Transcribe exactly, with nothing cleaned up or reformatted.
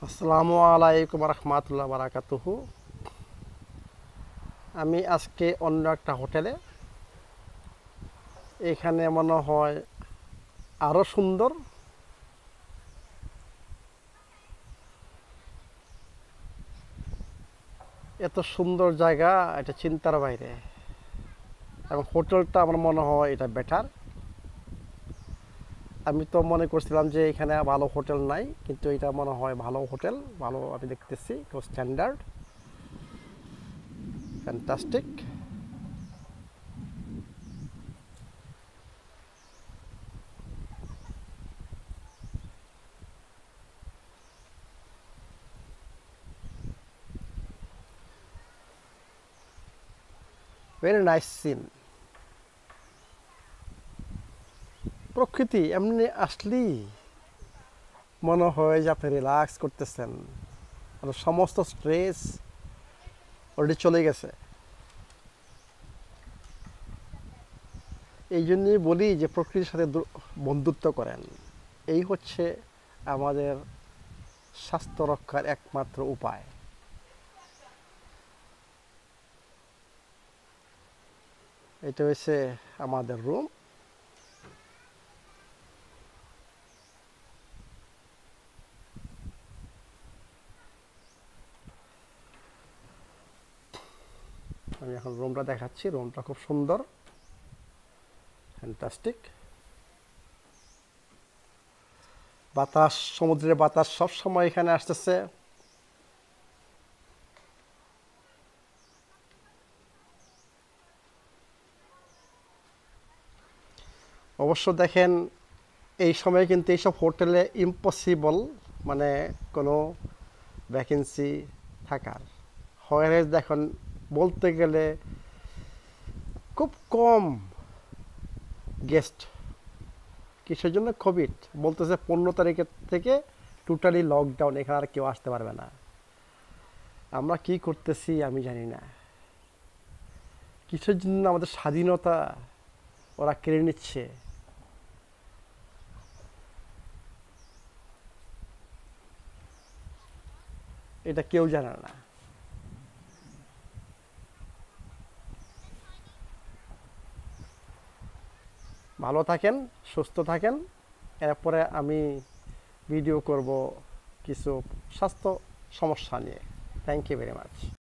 আসসালামু আলাইকুম রহমতুল্লাহ বারাকাতুহু। আমি আজকে অন্য একটা হোটেলে, এখানে মনে হয় আরও সুন্দর। এত সুন্দর জায়গা, এটা চিন্তার বাইরে। এবং হোটেলটা আমার মনে হয় এটা বেটার। আমি তো মনে করছিলাম যে এখানে ভালো হোটেল নাই, কিন্তু এটা মনে হয় ভালো হোটেল। ভালো আমি দেখতেছি, খুব standard, fantastic. Very nice scene. প্রকৃতি এমনি আসলেই মনে হয় যে আপনি রিল্যাক্স করতেছেন, আর সমস্ত স্ট্রেস অলরেডি চলে গেছে। এই জন্যই বলি যে প্রকৃতির সাথে বন্ধুত্ব করেন। এই হচ্ছে আমাদের স্বাস্থ্য রক্ষার একমাত্র উপায়। এটা হচ্ছে আমাদের রুম। আমি এখন রুমটা দেখাচ্ছি। রুমটা খুব সুন্দর, ফ্যান্টাস্টিক। বাতাস, সমুদ্রের বাতাস সব সময় এখানে আসতেছে। অবশ্য দেখেন, এই সময় কিন্তু এইসব হোটেলে ইম্পসিবল, মানে কোনো ভ্যাকেন্সি থাকার। হয় দেখুন, বলতে গেলে খুব কম গেস্ট। কিসের জন্য? কোভিড বলতেছে পনেরো তারিখের থেকে টোটালি লকডাউন, এখানে আর কেউ আসতে পারবে না। আমরা কি করতেছি আমি জানি না। কিসের জন্য আমাদের স্বাধীনতা ওরা কেড়ে নিচ্ছে। এটা কেউ জানে না। ভালো থাকেন, সুস্থ থাকেন। এরপরে আমি ভিডিও করব কিছু স্বাস্থ্য সমস্যা নিয়ে। Thank you very much.